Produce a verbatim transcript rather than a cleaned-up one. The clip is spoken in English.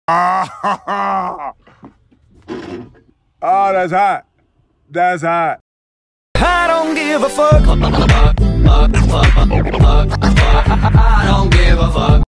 Ah, oh, that's hot. That's hot. I don't give a fuck. I don't give a fuck.